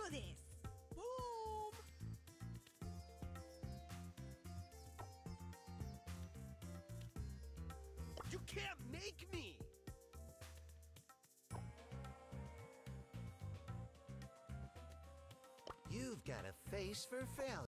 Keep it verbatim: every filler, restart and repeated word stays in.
do this. Boom! You can't make me! You've got a face for failure.